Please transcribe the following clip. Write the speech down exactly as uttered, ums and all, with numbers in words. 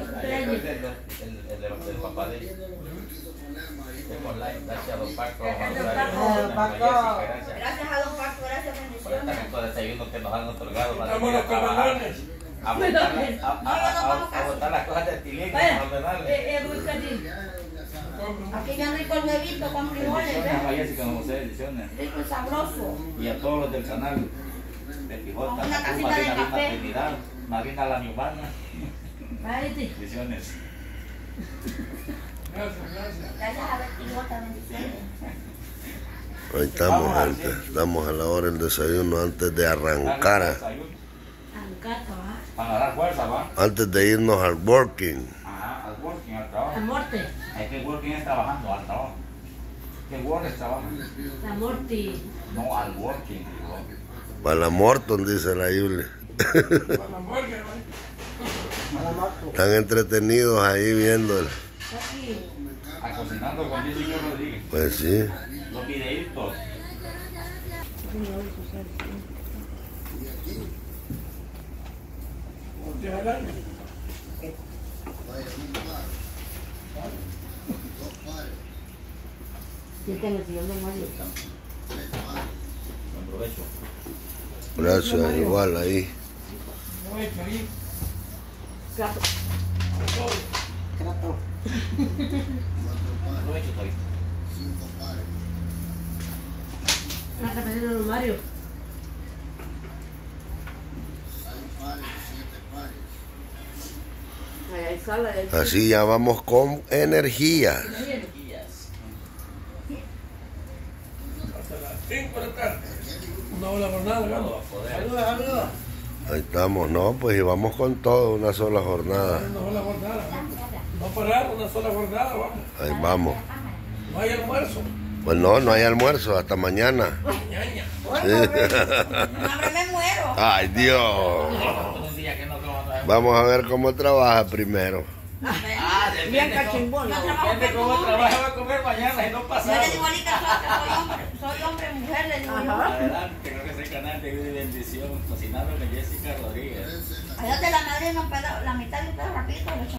El, el, el, el del papá de ellos. Tenemos like, gracias a don Paco. Gracias a don Paco, gracias, bendiciones. Por el talento de desayuno que nos han otorgado para Estamos ir a los trabajar. camalones. A botar, a, a, a, a botar las cosas de tilín y a ordenarle. Aquí ya rico el huevito con frijoles, Bendiciones a ¿ves? Jessica José, bendiciones. Rico y sabroso. Y a todos los del canal de Pijota, Con una a tu tacita de madrina Vilma café. Trinidad, Marina La Miubana. Vale, Bendiciones. Gracias, gracias. gracias a Betty, bendiciones. Ahí estamos, gente. Estamos a la hora del desayuno antes de arrancar, Para dar fuerza, ¿va? antes de irnos al working. Ajá, al working, al trabajo. La muerte, Es que el working es trabajando, al trabajo. Que el work es trabajo. la muerte. No, al working, digo. Para la Morton, dice la Yule. Para la morgue, ¿no? Están entretenidos ahí viéndolo. Aquí, A cocinando con Jessica Rodríguez. Pues sí. Los videitos. Ponte al aire. yo tengo el sillón de Mario. Buen provecho. Gracias, igual ahí. No he hecho ahí. Gato. Buen provecho, Toy. Una capacita de Mario. Ahí hay sala de Así ya vamos con energía. Hasta las cinco de la tarde. Una hora jornada, ¿no? Saludos, saludos. Ahí estamos, no, pues y vamos con todo, una sola jornada. Una sola jornada. No parar, una sola jornada, vamos. Ahí vamos. No hay almuerzo. Pues no, no hay almuerzo, hasta mañana. Ñaña. Hambre me muero. Ay, Dios. Un día que no comamos nada. Vamos a ver cómo trabaja primero. Ah, bien depende cómo- cachimbón. Yo trabajo depende como cómo hombre. trabaja, va a comer mañana y no Yo pasado. le digo a Lika, soy hombre, soy hombre, mujer, le digo yo. Ajá. Adelante, creo que es el canal de vida y bendición. Cocinando con Jessica Rodríguez. Allá de la madre no pedo, la mitad de un pedo rapidito, le echo